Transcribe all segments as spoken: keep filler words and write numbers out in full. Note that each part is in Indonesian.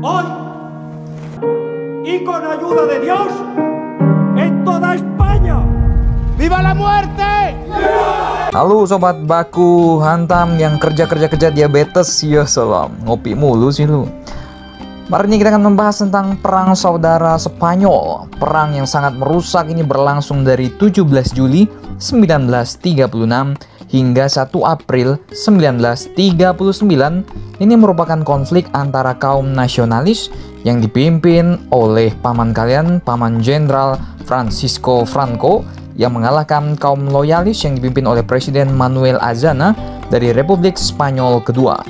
Hoy, y con ayuda de Dios, en toda España. ¡Viva la muerte! Halo sobat baku hantam yang kerja-kerja-kerja diabetes, ya salam. Ngopi mulu sih lu. Hari ini kita akan membahas tentang Perang Saudara Spanyol. Perang yang sangat merusak ini berlangsung dari tujuh belas Juli sembilan belas tiga puluh enam hingga satu April sembilan belas tiga puluh sembilan. Ini merupakan konflik antara kaum nasionalis yang dipimpin oleh paman kalian, Paman Jenderal Francisco Franco, yang mengalahkan kaum loyalis yang dipimpin oleh Presiden Manuel Azaña dari Republik Spanyol kedua.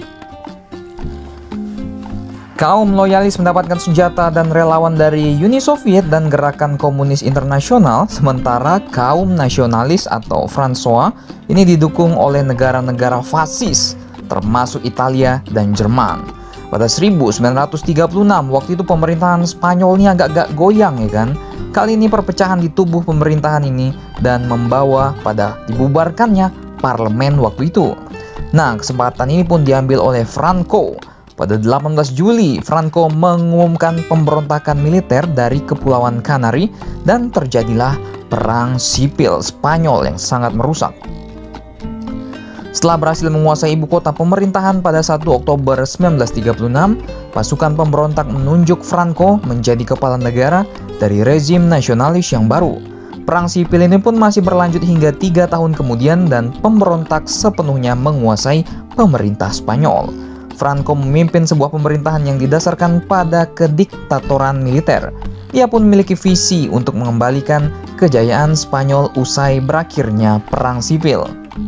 Kaum loyalis mendapatkan senjata dan relawan dari Uni Soviet dan Gerakan Komunis Internasional, sementara kaum nasionalis atau Francois ini didukung oleh negara-negara fasis, termasuk Italia dan Jerman. Pada seribu sembilan ratus tiga puluh enam, waktu itu pemerintahan Spanyol ini agak-agak goyang ya kan. Kali ini perpecahan di tubuh pemerintahan ini dan membawa pada dibubarkannya parlemen waktu itu. Nah, kesempatan ini pun diambil oleh Franco. Pada delapan belas Juli, Franco mengumumkan pemberontakan militer dari Kepulauan Kanari dan terjadilah perang sipil Spanyol yang sangat merusak. Setelah berhasil menguasai ibu kota pemerintahan pada satu Oktober sembilan belas tiga puluh enam, pasukan pemberontak menunjuk Franco menjadi kepala negara dari rezim nasionalis yang baru. Perang sipil ini pun masih berlanjut hingga tiga tahun kemudian dan pemberontak sepenuhnya menguasai pemerintah Spanyol. Franco memimpin sebuah pemerintahan yang didasarkan pada kediktatoran militer. Ia pun memiliki visi untuk mengembalikan kejayaan Spanyol usai berakhirnya perang sipil.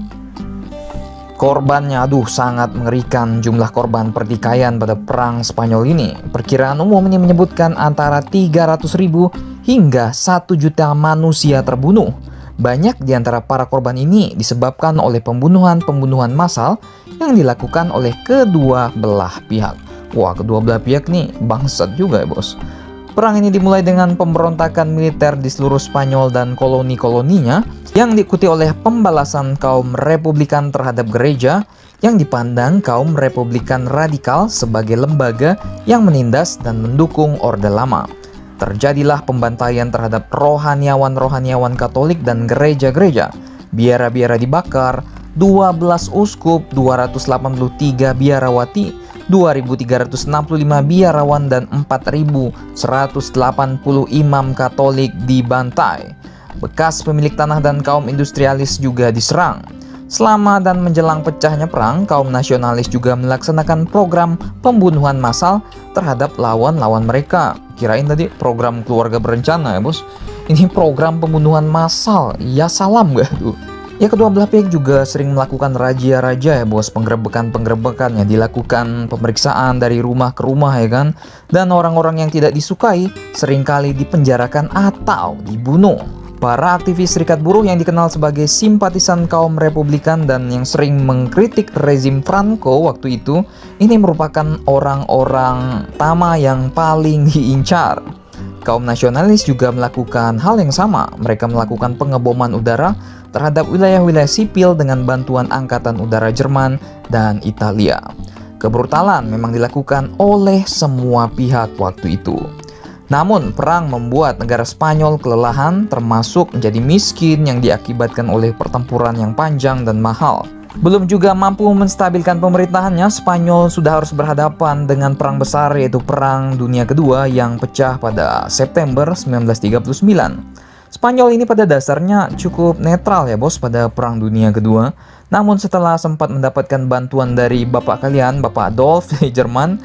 Korbannya, aduh, sangat mengerikan jumlah korban pertikaian pada perang Spanyol ini. Perkiraan umum ini menyebutkan antara tiga ratus ribu hingga satu juta manusia terbunuh. Banyak di antara para korban ini disebabkan oleh pembunuhan-pembunuhan massal yang dilakukan oleh kedua belah pihak. Wah, kedua belah pihak nih bangsat juga ya bos. Perang ini dimulai dengan pemberontakan militer di seluruh Spanyol dan koloni-koloninya yang diikuti oleh pembalasan kaum Republikan terhadap gereja yang dipandang kaum Republikan radikal sebagai lembaga yang menindas dan mendukung Orde Lama. Terjadilah pembantaian terhadap rohaniawan-rohaniawan Katolik dan gereja-gereja. Biara-biara dibakar, dua belas uskup, dua ratus delapan puluh tiga biarawati, dua ribu tiga ratus enam puluh lima biarawan dan empat ribu seratus delapan puluh imam Katolik dibantai. Bekas pemilik tanah dan kaum industrialis juga diserang. Selama dan menjelang pecahnya perang, kaum nasionalis juga melaksanakan program pembunuhan massal terhadap lawan-lawan mereka. Kirain tadi program keluarga berencana ya bos. Ini program pembunuhan massal. Ya salam gak tuh. Ya, kedua belah pihak juga sering melakukan razia-razia ya bos, penggerebekan-penggerebekan yang dilakukan, pemeriksaan dari rumah ke rumah ya kan. Dan orang-orang yang tidak disukai seringkali dipenjarakan atau dibunuh. Para aktivis serikat buruh yang dikenal sebagai simpatisan kaum Republikan dan yang sering mengkritik rezim Franco waktu itu, ini merupakan orang-orang utama yang paling diincar. Kaum nasionalis juga melakukan hal yang sama. Mereka melakukan pengeboman udara terhadap wilayah-wilayah sipil dengan bantuan Angkatan Udara Jerman dan Italia. Kebrutalan memang dilakukan oleh semua pihak waktu itu. Namun, perang membuat negara Spanyol kelelahan, termasuk menjadi miskin yang diakibatkan oleh pertempuran yang panjang dan mahal. Belum juga mampu menstabilkan pemerintahannya, Spanyol sudah harus berhadapan dengan perang besar, yaitu Perang Dunia Kedua yang pecah pada September sembilan belas tiga puluh sembilan. Spanyol ini pada dasarnya cukup netral ya bos pada Perang Dunia Kedua. Namun setelah sempat mendapatkan bantuan dari bapak kalian, Bapak Adolf dari Jerman,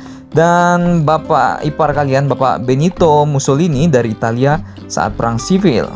dan bapak ipar kalian, Bapak Benito Mussolini dari Italia saat perang sipil,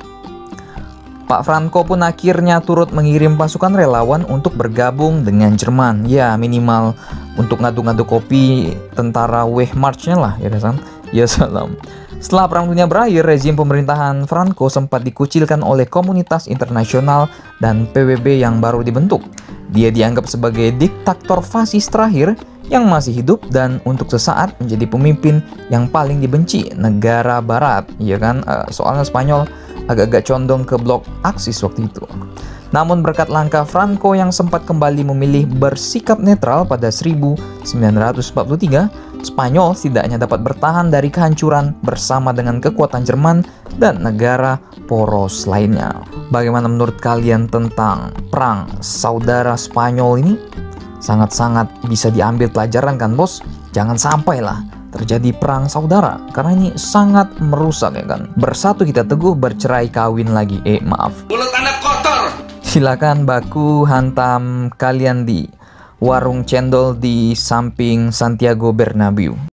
Pak Franco pun akhirnya turut mengirim pasukan relawan untuk bergabung dengan Jerman. Ya, minimal untuk ngadu-ngadu kopi tentara Wehrmachtnya lah ya kan. Ya salam. Setelah Perang Dunia berakhir, rezim pemerintahan Franco sempat dikucilkan oleh komunitas internasional dan P B B yang baru dibentuk. Dia dianggap sebagai diktator fasis terakhir yang masih hidup dan untuk sesaat menjadi pemimpin yang paling dibenci negara barat, ya kan? Soalnya Spanyol agak-agak condong ke blok Aksis waktu itu. Namun berkat langkah Franco yang sempat kembali memilih bersikap netral pada seribu sembilan ratus empat puluh tiga, Spanyol setidaknya dapat bertahan dari kehancuran bersama dengan kekuatan Jerman dan negara poros lainnya. Bagaimana menurut kalian tentang perang saudara Spanyol ini? Sangat-sangat bisa diambil pelajaran kan bos? Jangan sampailah terjadi perang saudara, karena ini sangat merusak ya kan. Bersatu kita teguh, bercerai kawin lagi. Eh maaf. Mulut anak kotor. Silakan baku hantam kalian di warung cendol di samping Santiago Bernabeu.